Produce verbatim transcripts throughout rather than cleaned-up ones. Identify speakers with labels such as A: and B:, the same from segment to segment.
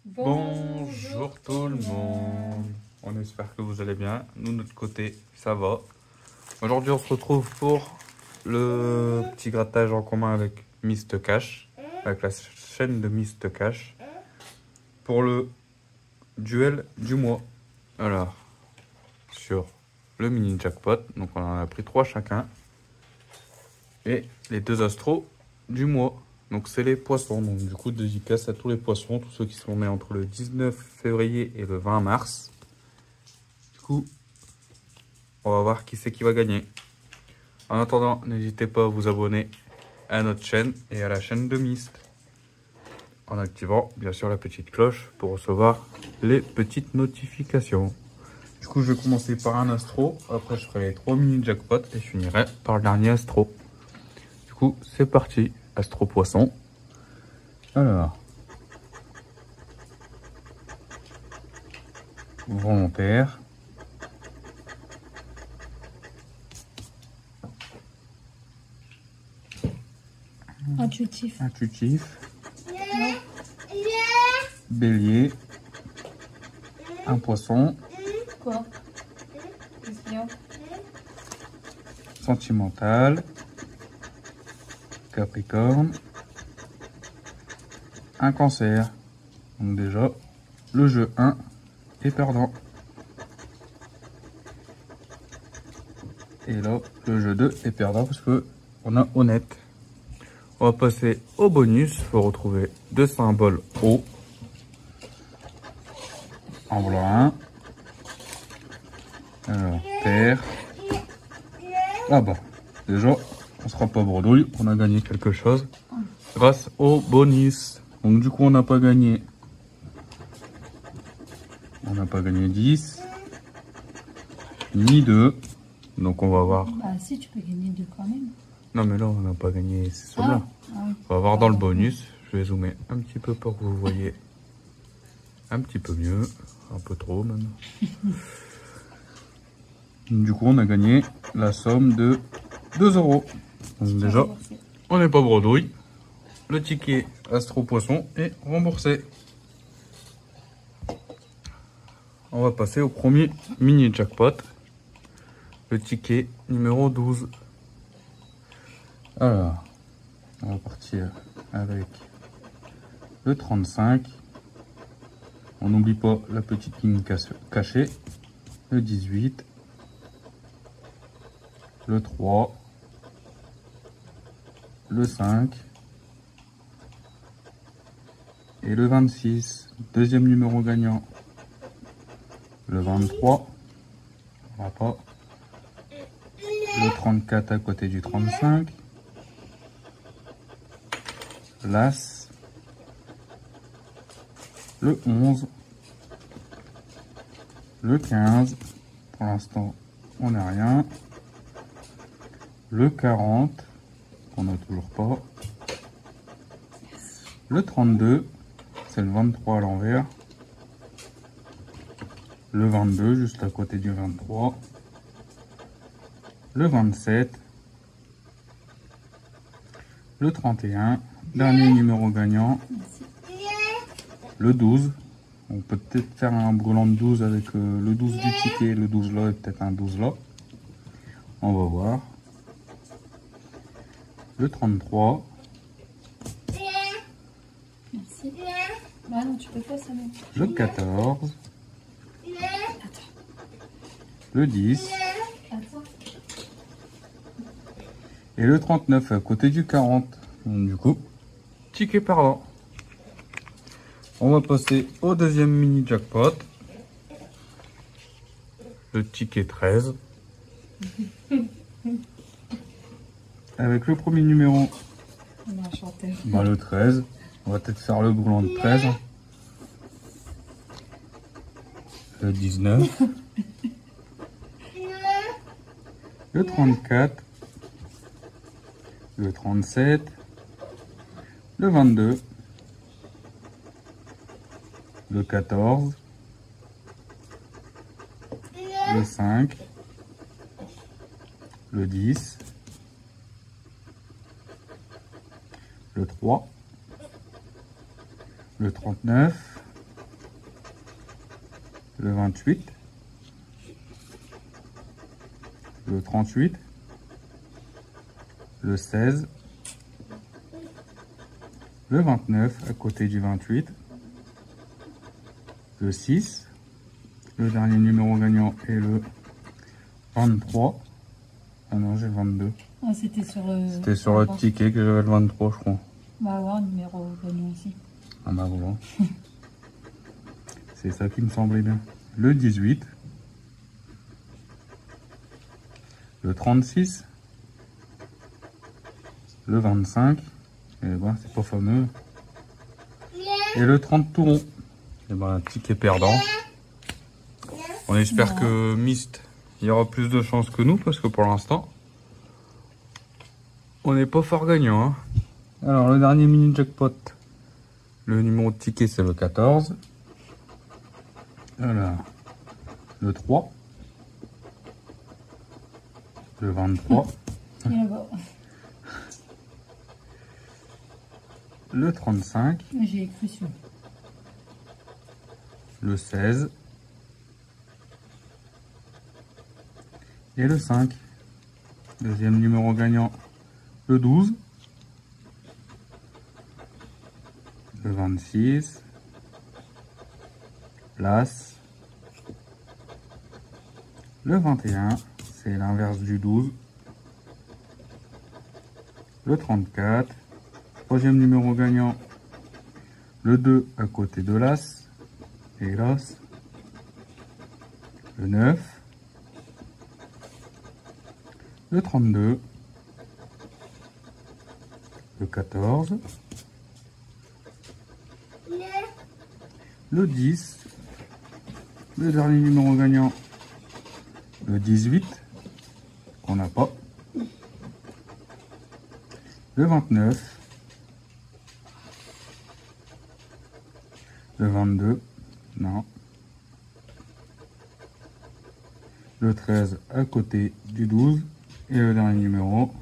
A: Bonjour tout le monde, on espère que vous allez bien, nous de notre côté ça va. Aujourd'hui on se retrouve pour le petit grattage en commun avec Mystcash, avec la chaîne de Mystcash, pour le duel du mois. Alors, sur le mini jackpot, donc on en a pris trois chacun, et les deux astros du mois. Donc c'est les poissons, donc du coup dédicace à tous les poissons, tous ceux qui sont nés entre le dix-neuf février et le vingt mars. Du coup, on va voir qui c'est qui va gagner. En attendant, n'hésitez pas à vous abonner à notre chaîne et à la chaîne de Myst, en activant bien sûr la petite cloche pour recevoir les petites notifications. Du coup, je vais commencer par un astro, après je ferai les trois mini jackpots et je finirai par le dernier astro. Du coup, c'est parti. Astro poisson. Alors. Volontaire.
B: Intuitif.
A: Intuitif. Bélier. Un poisson.
B: Quoi? Qu'est-ce qu'il y a?
A: Sentimental. Capricorne. Un cancer. Donc déjà, le jeu un est perdant. Et là, le jeu deux est perdant parce que on a honnête. On va passer au bonus. Il faut retrouver deux symboles haut. En voilà un. Alors, terre. Ah bah, déjà, on sera pas bredouille. On a gagné quelque chose grâce au bonus. Donc du coup, on n'a pas gagné. On n'a pas gagné dix. Ni deux. Donc on va voir.
B: Bah si, tu peux gagner deux quand même.
A: Non mais là, on n'a pas gagné ces sommes-là.
B: Ah, ah oui.
A: On va voir dans le bonus. Je vais zoomer un petit peu pour que vous voyez un petit peu mieux. Un peu trop même. Du coup, on a gagné la somme de deux euros. Donc déjà, on n'est pas bredouille. Le ticket Astro Poisson est remboursé. On va passer au premier mini jackpot. Le ticket numéro douze. Alors, on va partir avec le trente-cinq. On n'oublie pas la petite ligne cachée. Le dix-huit. Le trois. Le cinq. Et le vingt-six. Deuxième numéro gagnant. Le vingt-trois. On va pas. Le trente-quatre à côté du trente-cinq. L'As. Le onze. Le quinze. Pour l'instant, on n'a rien. Le quarante. On n'a toujours pas. Le trente-deux. C'est le vingt-trois à l'envers. Le vingt-deux, juste à côté du vingt-trois. Le vingt-sept. Le trente et un. Dernier numéro gagnant. Le douze. On peut peut-être faire un brûlant de douze avec euh, le douze du ticket, le douze là et peut-être un douze là. On va voir. Le trente-trois.
B: Merci. Bah non, tu peux pas ça même.
A: Le quatorze. Le dix.
B: Attends.
A: Et le trente-neuf à côté du quarante. Donc, du coup, ticket perdant. On va passer au deuxième mini jackpot. Le ticket treize. Avec le premier numéro.
B: On a chanté.
A: Bah, le treize. On va peut-être faire le brûlant de treize. Le dix-neuf. Le trente-quatre. Le trente-sept. Le vingt-deux. Le quatorze. Le cinq. Le dix. Le trois. Le trente-neuf. le vingt-huit, le trente-huit, le seize, le vingt-neuf à côté du vingt-huit, le six, le dernier numéro gagnant est le vingt-trois. Ah non, j'ai le vingt-deux.
B: Ah, c'était sur, euh,
A: C'était sur le ticket que j'avais le vingt-trois, je crois.
B: On va avoir un numéro gagnant aussi.
A: Ah bah voilà. C'est ça qui me semblait bien. Le dix-huit, le trente-six, le vingt-cinq, et ben c'est pas fameux, et le trente tout rond. Et ben un ticket perdant. On espère que Myst, il y aura plus de chance que nous, parce que pour l'instant, on n'est pas fort gagnant. Hein. Alors le dernier mini jackpot, le numéro de ticket c'est le quatorze. Alors, le trois, le vingt-trois, le trente-cinq,
B: j'ai écrit sur
A: le seize et le cinq. Deuxième numéro gagnant, le douze, le vingt-six, l'As, le vingt et un, c'est l'inverse du douze, le trente-quatre, troisième numéro gagnant, le deux à côté de l'As, et l'As, le neuf, le trente-deux, le quatorze, le dix, le dernier numéro gagnant, le dix-huit, qu'on n'a pas, le vingt-neuf, le vingt-deux, non, le treize à côté du douze, et le dernier numéro,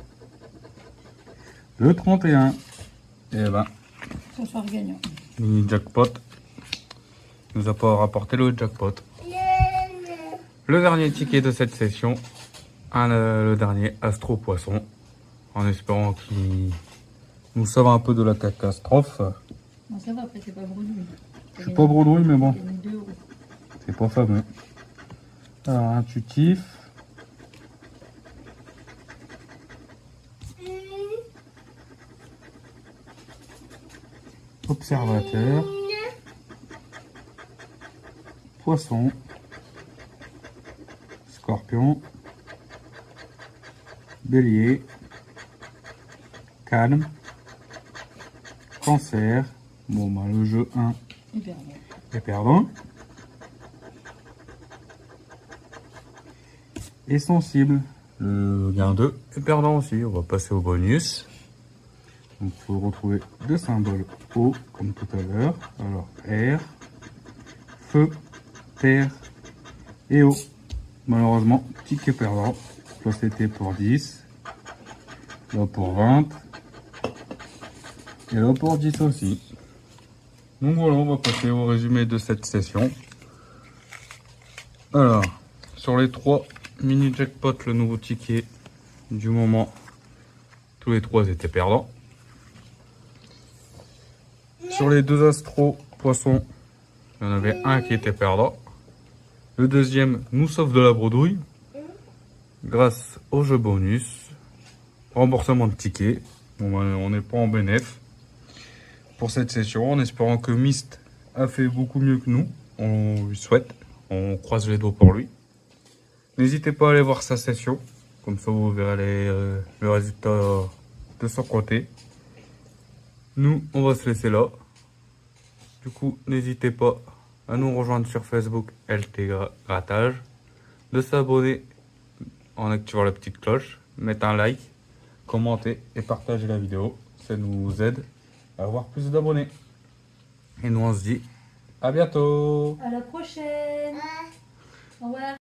A: le trente et un. Et ben,
B: ce soir gagnant.
A: Mini jackpot nous a pas rapporté le jackpot. Le dernier ticket de cette session, un, euh, le dernier Astro Poisson, en espérant qu'il nous sauve un peu de la catastrophe.
B: Non, ça va, après, c'est pas bredouille.
A: Je suis pas bredouille, mais bon,
B: deux euros.
A: c'est pas fameux. Alors, intuitif. Observateur. Poisson. Scorpion. Bélier. Calme. Cancer. Bon, bah, le jeu un
B: Et perdant.
A: est perdant. Et sensible. Le gain deux est perdant aussi. On va passer au bonus. Donc il faut retrouver deux symboles eau comme tout à l'heure. Alors air, feu, terre et eau. Malheureusement, ticket perdant. Là c'était pour dix. Là pour vingt. Et là pour dix aussi. Donc voilà, on va passer au résumé de cette session. Alors, sur les trois mini jackpots, le nouveau ticket du moment, tous les trois étaient perdants. Sur les deux astros poissons, il y en avait un qui était perdant. Le deuxième nous sauve de la bredouille grâce au jeu bonus. Remboursement de tickets. Bon, ben, on n'est pas en bénéf pour cette session, en espérant que Myst a fait beaucoup mieux que nous. On lui souhaite. On croise les doigts pour lui. N'hésitez pas à aller voir sa session. Comme ça, vous verrez les, euh, le résultat de son côté. Nous, on va se laisser là. Du coup, n'hésitez pas à nous rejoindre sur Facebook L T Grattage, de s'abonner en activant la petite cloche, mettre un like, commenter et partager la vidéo. Ça nous aide à avoir plus d'abonnés. Et nous, on se dit à bientôt.
B: À la prochaine. Au revoir.